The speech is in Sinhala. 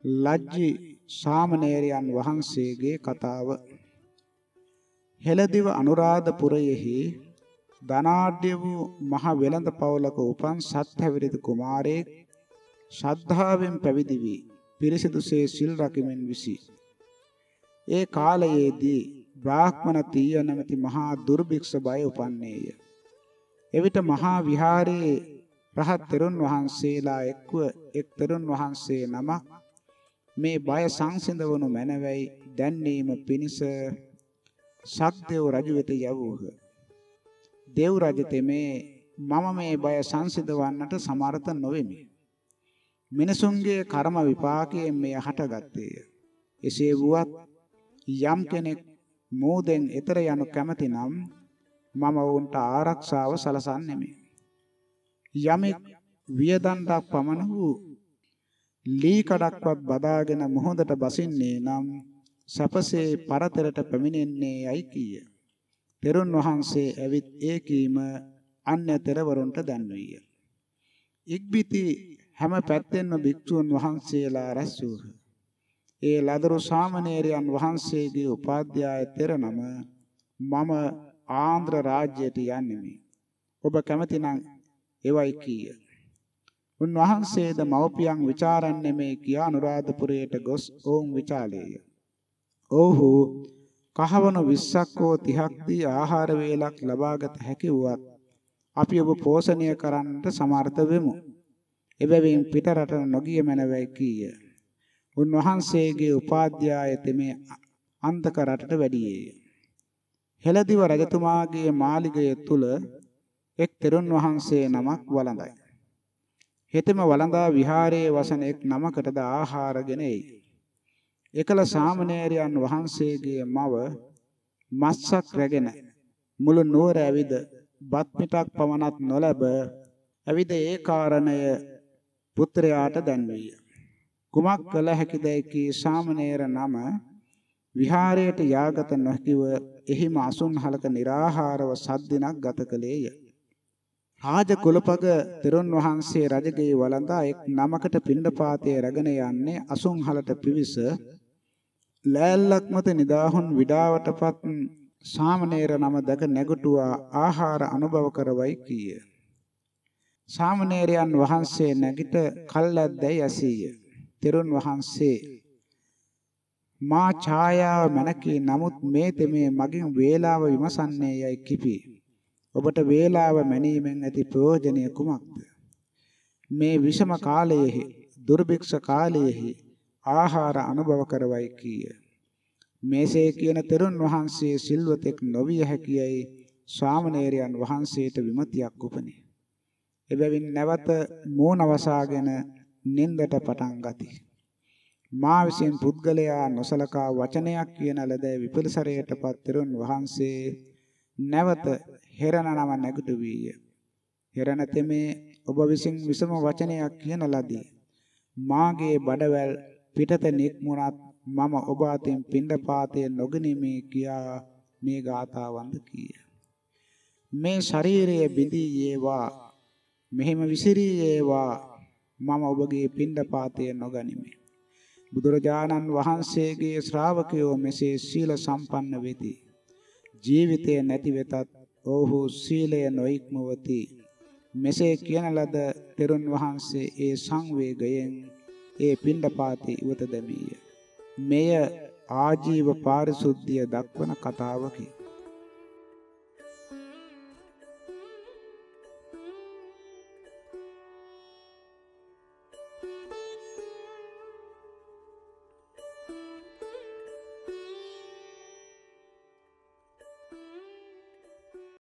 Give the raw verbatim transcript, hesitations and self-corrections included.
ලජ්ජි සාමණේරයන් වහන්සේගේ කතාව. හෙළදිව අනුරාධපුරයෙහි ධනාಢ්‍ය වූ මහ වෙළඳ පවුලක උපන් සත්හැවිරිදි කුමාරයෙක් ශ්‍රද්ධාවෙන් පැවිදි වී පිරිසිදුසේ සිල් රකිමින් විසි. ඒ කාලයේදී බ්‍රාහ්මණ තීය නැමැති මහා දුර්භික්ෂ බය උපන්නේය. එවිට මහා විහාරයේ රහත් තෙරුන් වහන්සේලා එක්ව එක් තෙරුන් වහන්සේ නමක් මේ බය සංසිඳවනු මැනවයි දැන්වීම පිණිස සක්දෙව් රජු වෙත යවූහ. දෙව් රජ තෙමේ මම මේ බය සංසිඳවන්නට සමර්ථ නොවෙමි. මිනිසුන්ගේ කර්ම විපාකයෙන් මෙය හටගත්තේය. එසේ වුවත් යම් කෙනෙක් මෝදෙන් එතර යනු කැමති නම් මම වුන්ට ආරක්ෂාව සලසන්නෙමි. යමෙක් වියදණ්ඩක් පමණ වූ ලී කඩක්වත් බදාගෙන මොහොතට බසින්නේ නම් සපසේ පරතරට පැමිණෙන්නේ යයි කීය. තෙරුන් වහන්සේ ඇවිත් ඒ කීම අන්‍ය තෙරවරුන්ට දැන්වීය. ඉක්බිති හැම පැත්තෙන්ම භික්ෂුන් වහන්සේලා රැස් වූහ. ඒ ලදරු සාමණේරයන් වහන්සේගේ උපාධ්‍යාය තෙර නම මම ආන්ධ්‍ර රාජ්‍යයට යන්නෙමි. ඔබ කැමති නම් එවයි කීය. උන්වහන්සේද මව්පියන් ਵਿਚාරන්නේ මේ කියා අනුරාධපුරයට ගොස් ඔවුන් විචාලේය. ඔව්හු කහවණු විස්සක් හෝ තිහක් දී ආහාර වේලක් ලබාගත හැකි වුවත් අපි ඔබ පෝෂණය කරන්නට සමර්ථ වෙමු. එබැවින් පිට රට නොගිය මැනවයි කීය. උන්වහන්සේගේ උපාධ්‍යාය තෙමේ අන්තක රටට වැඩියේය. හෙළදිව රජතුමාගේ මාලිගය තුල එක් තෙරුන් වහන්සේ නමක් වළඳයි. හෙතෙම වළඳා විහාරයේ වසන එක් නමකටද ආහාරගෙන එයි. එකල සාමණේරයන් වහන්සේගේ මව මස්සක් රැගෙන මුළු නුවර ඇවිද බත් මිටක් පමණක් නොලැබ ඇවිද ඒ කාරණය පුත්‍රයාට දැන්වීය. කුමක් කළ හැකිදැයි කී සාමණේර නම විහාරයට යාගත නොහැකිව එහිම අසුන්හලක निराහාරව සද්දිනක් ගත කළේය. රාජ කුලපග තෙරුන් වහන්සේ රජගේ වළඳා එක් නමකට පිණ්ඩපාතයේ රැගෙන යන්නේ අසුන්හලට පිවිස ලෑල්ලක් මත නිදාහුන් විඩාවටපත් සාමණේර නම දැක නැගුටුවා ආහාර අනුභව කරවයි කීය. සාමණේරයන් වහන්සේ නැගිට කල්ැද්දැයි ඇසීය. තෙරුන් වහන්සේ මා ඡායාව මනකී නමුත් මේ තෙමේ මගින් වේලාව විමසන්නේ යයි කිපි. ඔබට වේලාව මැනීමෙන් ඇති ප්‍රයෝජනය කුමක්ද? මේ විෂම කාලයේහි දුර්භික්ෂ කාලයේහි ආහාර අනුභව කරවයි කීය. මේසේ කියන තෙරුන් වහන්සේ සිල්වතෙක් නොවිය හැකියයි සාමණේරයන් වහන්සේට විමතියක් උපනි. එබැවින් නැවත මෝන වසාගෙන නින්දට පටන් ගති. මා විසින් පුද්ගලයා නොසලකා වචනයක් කියන ලද විපිලිසරයටපත් තෙරුන් වහන්සේ නැවත හෙරණ නම නැගිට වීය. හෙරණ තෙමේ ඔබ විසින් විසම වචනයක් කියන ලදී. මාගේ බඩවැල් පිටත නික්මුණත් මම ඔබ අතින් පිණ්ඩපාතයේ නොගනිමි කියා මේ ගාථාවන්ද කීය. මේ ශරීරයේ බිඳී යේවා මෙහිම විසිරී යේවා මම ඔබගේ පිණ්ඩපාතයේ නොගනිමි. බුදුරජාණන් වහන්සේගේ ශ්‍රාවකයෝ මෙසේ සීල සම්පන්න වෙති. ජීවිතය නැති වෙතත් ඔහු සීලය නොඉක්මවති. මෙසේ කියන ලද තෙරුන් වහන්සේ ඒ සංවේගයෙන් ඒ පිණ්ඩපාතේ ඉවත දැමීය. මෙය ආජීව පාරිශුද්ධිය දක්වන කතාවකි.